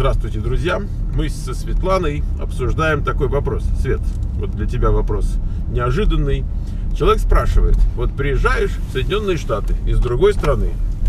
Здравствуйте, друзья! Мы со Светланой обсуждаем такой вопрос. Свет, вот для тебя вопрос неожиданный. Человек спрашивает, вот приезжаешь в Соединенные Штаты из другой страны,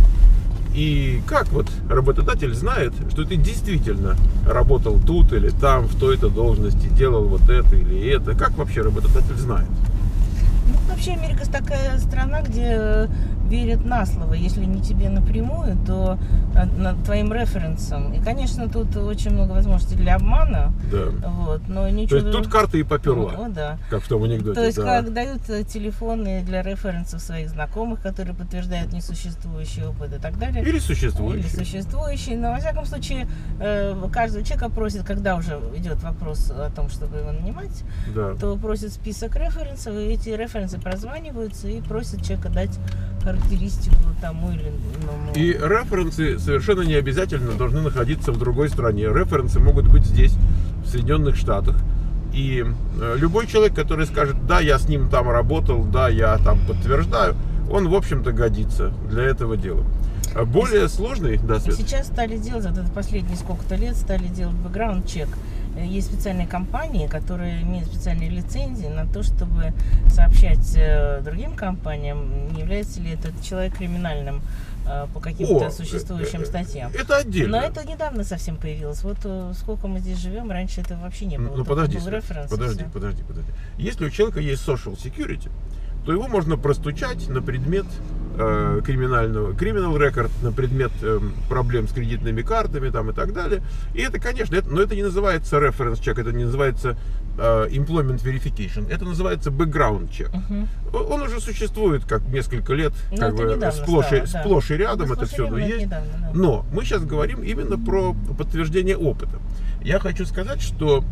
и как вот работодатель знает, что ты действительно работал тут или там, в той-то должности, делал вот это или это? Как вообще работодатель знает? Ну, вообще Америка такая страна, где верят на слово. Если не тебе напрямую, то над твоим референсом. И, конечно, тут очень много возможностей для обмана. Да. Вот, но ничего... То есть тут карта и поперла, ну, да. как в том анекдоте. То есть, да. как дают телефоны для референсов своих знакомых, которые подтверждают несуществующий опыт и так далее. Или существующий. Или существующий. Но, во всяком случае, каждого человека просит, когда уже идет вопрос о том, чтобы его нанимать, Да. то просит список референсов, и эти референсы прозваниваются и просят человека дать характеристику тому или иному. И референсы совершенно не обязательно должны находиться в другой стране. Референсы могут быть здесь, в Соединенных Штатах. И любой человек, который скажет, да, я с ним там работал, да, я там подтверждаю, он, в общем-то, годится для этого дела. Более сложный, да, Свет? Сейчас стали делать, вот это последние сколько-то лет, стали делать бэкграунд-чек. Есть специальные компании, которые имеют специальные лицензии на то, чтобы сообщать другим компаниям, не является ли этот человек криминальным по каким-то существующим статьям. Это отдельно. Но это недавно совсем появилось. Вот сколько мы здесь живем, раньше это вообще не было. Ну подожди, подожди. Если у человека есть social security, то его можно простучать на предмет criminal record, на предмет проблем с кредитными картами там, и так далее. И это, конечно, но это не называется reference check, это не называется employment verification, это называется background check. Он уже существует как несколько лет, как бы сплошь и рядом, это все есть. Недавно, да. Но мы сейчас говорим именно про подтверждение опыта. Я хочу сказать, что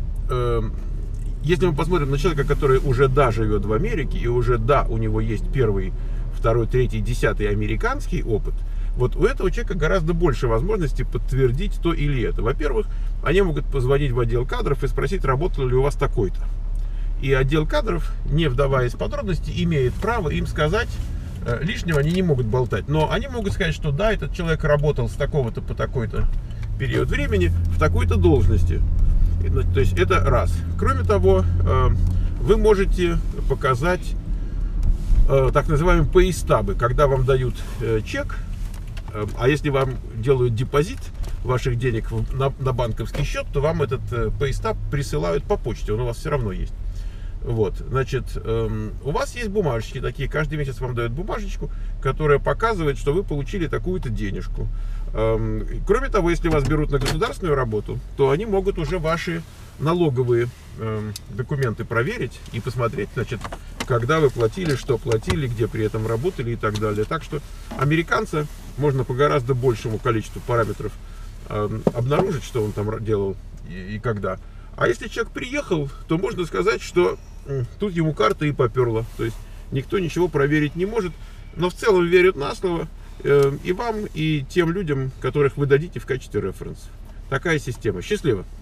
если мы посмотрим на человека, который уже живет в Америке, и уже у него есть первый, второй, третий, 10-й американский опыт, вот у этого человека гораздо больше возможностей подтвердить то или это. Во-первых, они могут позвонить в отдел кадров и спросить, работал ли у вас такой-то. И отдел кадров, не вдаваясь в подробности, имеет право им сказать, лишнего они не могут болтать, но они могут сказать, что да, этот человек работал с такого-то по такой-то период времени в такой-то должности. То есть это раз. Кроме того, вы можете показать так называемые пейстабы, когда вам дают чек, а если вам делают депозит ваших денег на банковский счет, то вам этот пейстаб присылают по почте, он у вас все равно есть. Вот, значит, у вас есть бумажечки такие, каждый месяц вам дают бумажечку, которая показывает, что вы получили такую-то денежку. Кроме того, если вас берут на государственную работу, то они могут уже ваши налоговые документы проверить и посмотреть, значит, когда вы платили, что платили, где при этом работали и так далее. Так что американца можно по гораздо большему количеству параметров обнаружить, что он там делал и когда. А если человек приехал, то можно сказать, что тут ему карта и поперла. То есть никто ничего проверить не может, но в целом верят на слово и вам, и тем людям, которых вы дадите в качестве референса. Такая система. Счастливо!